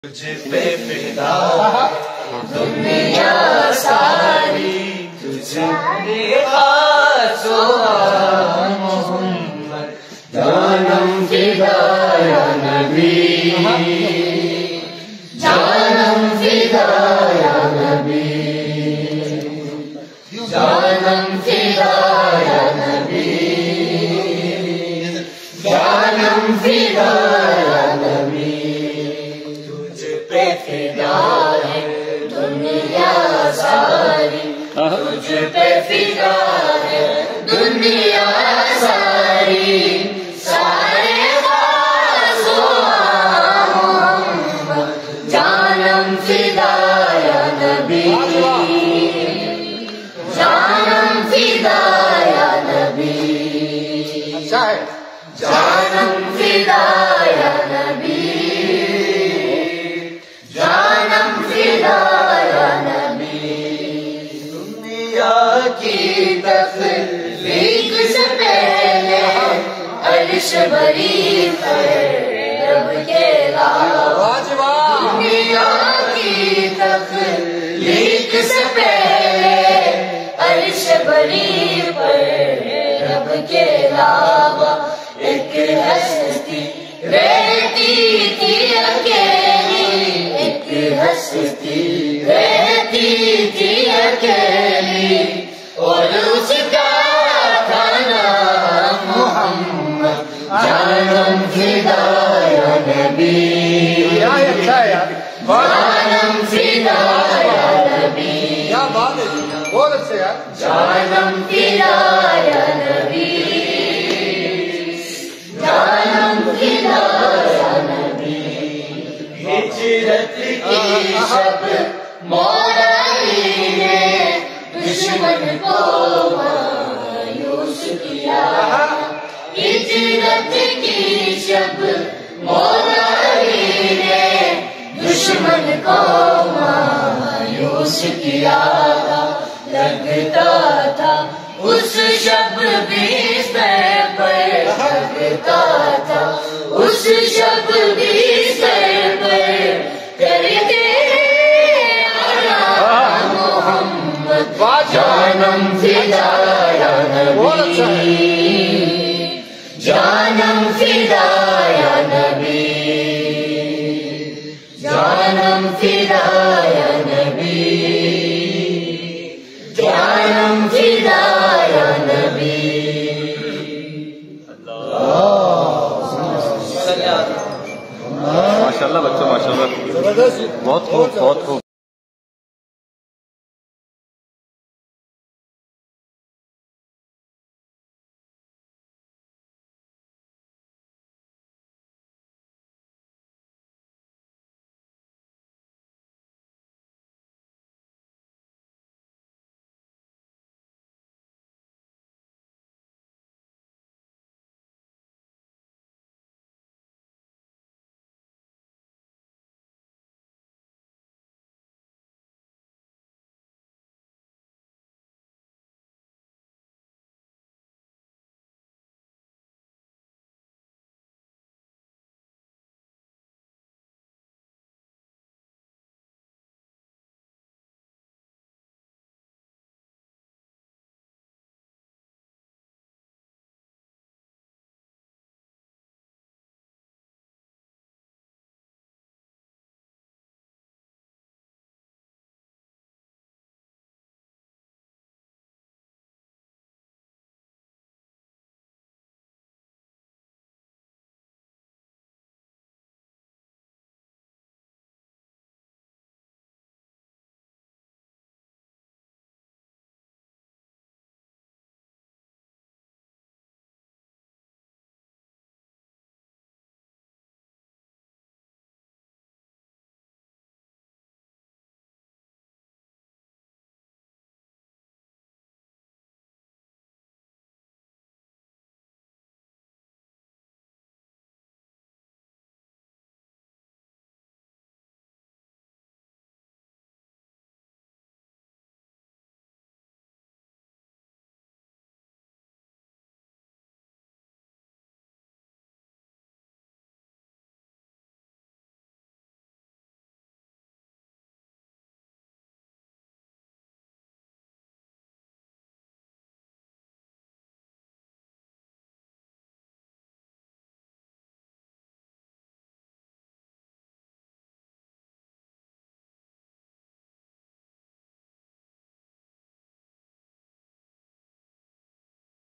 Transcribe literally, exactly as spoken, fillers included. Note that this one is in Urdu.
تجھ پہ فدا دنیا ساری، تجھ پہ خاص و عام محمد، جانم فدا یا نبی، جانم فدا یا نبی، جانم فدا یا نبی، جانم فدا یا نبی، تجھ پہ فدا ہے دنیا ساری، تجھ پہ فدا ہے دنیا ساری، سارے خاص و عام محمد، جانم فدا یا نبی، جانم فدا یا نبی، جانم فدا یا نبی، جانم فدا یا نبی، دنیا کی تخلیق سے پہلے عرش بری پر رب کے علاوہ، دنیا کی تخلیق سے پہلے عرش بری پر رب کے علاوہ ایک ہستی رہتی تھی اکیلی، ایک ہستی رہتی تھی اکیلی، اور اس کا تھا نام محمد، جانم فدا یا نبی، جانم فدا یا نبی، جانم فدا یا نبی، جانم فدا یا نبی، ہجرت کی شب مولا علی نے دشمن کو مایوس کیا، ہجرت کی شب مولا علی نے دشمن کو مایوس کیا، لگتا تھا اس شب بستر پر، لگتا تھا اس شب بستر پر کرتے آرام محمد، جانم فدا یا نبی، جانم فدا یا نبی، جانم فدا یا نبی، جانم فدا یا نبی، ماشاء اللہ بچوں، ماشاء اللہ، بہت خوب، بہت خوب۔